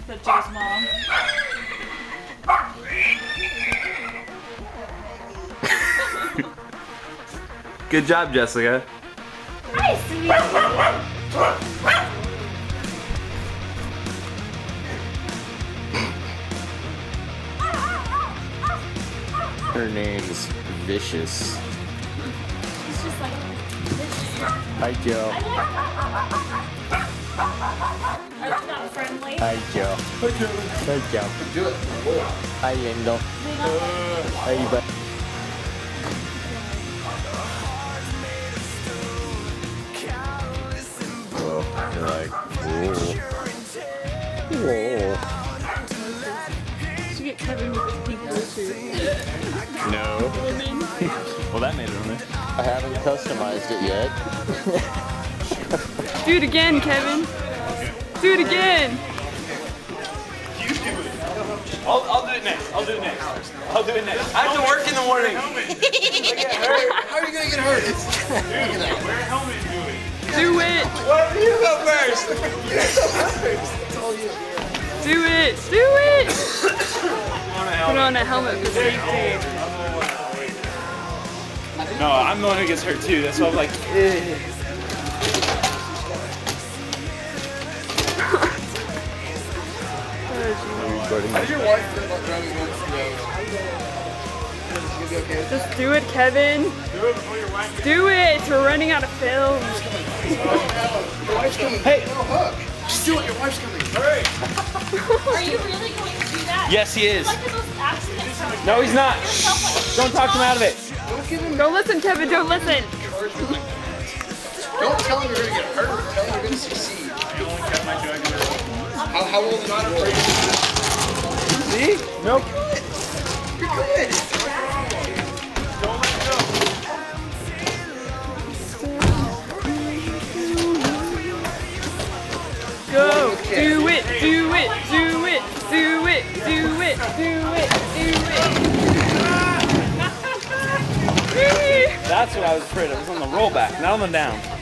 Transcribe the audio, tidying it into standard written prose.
The Joe's mom. Good job, Jessica. Hi, sweetie. Her name's Vicious. It's just like vicious. Hi, Joe. Are you not friendly? Hi, Joe. Hi, Joe. Do it. Hi, Yendel. Hi, bud. Oh, you're like, whoa. Whoa. Did you get Kevin with the pink blue too? No. Well, that made it on there. I haven't customized it yet. Do it again, Kevin. Do it again. I'll do it next. I'll do it next. I'll do it next. I have to work in the morning. How are you gonna get hurt? It's Wear a helmet and do it. Do it. Why do you go first? That's all you. Do it. Do it. Put on a helmet for safety. No, I'm the one who gets hurt too. That's why I'm like, eh. How did your wife feel about driving home from those? She's gonna be okay? Just do it, Kevin. Do it before your wife. Do it. We're running out of film. Your wife's coming. Hey. No, hug. Just do it. Your wife's coming. Hurry. Are you really going to do that? Yes, he is. Like those accidents. No, he's not. Don't talk him out of it. Don't give him. Don't listen, Kevin. Don't listen. Don't tell him you're gonna get hurt. Tell him you're gonna succeed. How old is he? See? Nope. You're good. Don't let go. Go. Do it. Do it. Do it. Do it. Do it. Do it. Do it. That's what I was afraid of. It was on the rollback, not on the down.